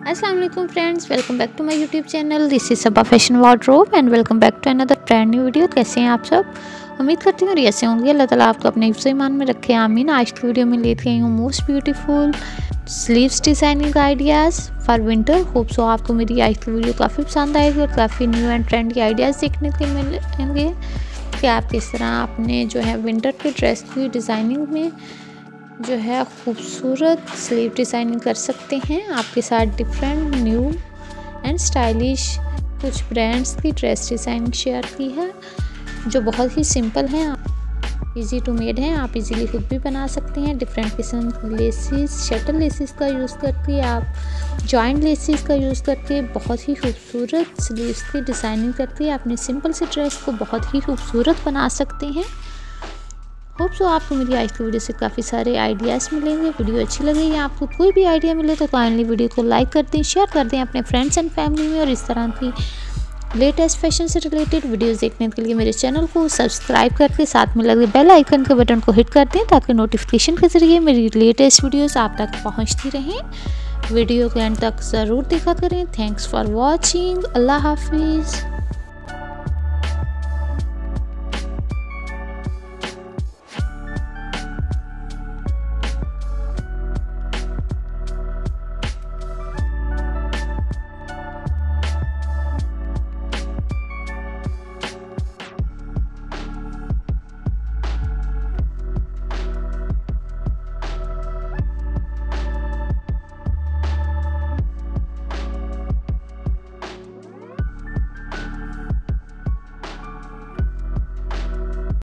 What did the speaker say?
अस्सलाम वालेकुम friends, welcome back to my YouTube channel. This is Saba fashion wardrobe and welcome back to another brand new video. कैसे हैं आप सब? उम्मीद करती हूँ ऐसे होंगे। अल्लाह ताला आपको अपने हिफ्ज़ ईमान में रखे, आमीन। आज की वीडियो में लेके आई हूँ most beautiful sleeves designing ideas for winter. Hope so आपको मेरी आज की वीडियो काफ़ी पसंद आएगी और काफ़ी न्यू एंड ट्रेंडी आइडियाज़ देखने को मिलेंगे कि आप किस तरह अपने जो है विंटर के ड्रेस की डिज़ाइनिंग में जो है खूबसूरत स्लीव डिज़ाइनिंग कर सकते हैं। आपके साथ डिफरेंट न्यू एंड स्टाइलिश कुछ ब्रांड्स की ड्रेस डिज़ाइनिंग शेयर की है जो बहुत ही सिंपल हैं, इजी टू मेड हैं। आप इजीली खुद भी बना सकते हैं। डिफरेंट किस्म की लेसिस, शटल लेसिस का यूज़ करके, आप जॉइंट लेसिस का यूज़ करके बहुत ही खूबसूरत स्लीव्स की डिज़ाइनिंग करके अपने सिंपल से ड्रेस को बहुत ही खूबसूरत बना सकते हैं। होप सो आपको मेरी आज की वीडियो से काफ़ी सारे आइडियाज़ मिलेंगे। वीडियो अच्छी लगे या आपको कोई भी आइडिया मिले तो काइंडली वीडियो को लाइक कर दें, शेयर कर दें अपने फ्रेंड्स एंड फैमिली में। और इस तरह की लेटेस्ट फैशन से रिलेटेड वीडियोस देखने के लिए मेरे चैनल को सब्सक्राइब करके साथ में लगे बेल आइकन के बटन को हिट कर दें ताकि नोटिफिकेशन के ज़रिए मेरी लेटेस्ट वीडियोस आप तक पहुंचती रहें। वीडियो को एंड तक ज़रूर देखा करें। Thanks for watching. अल्लाह हाफिज़।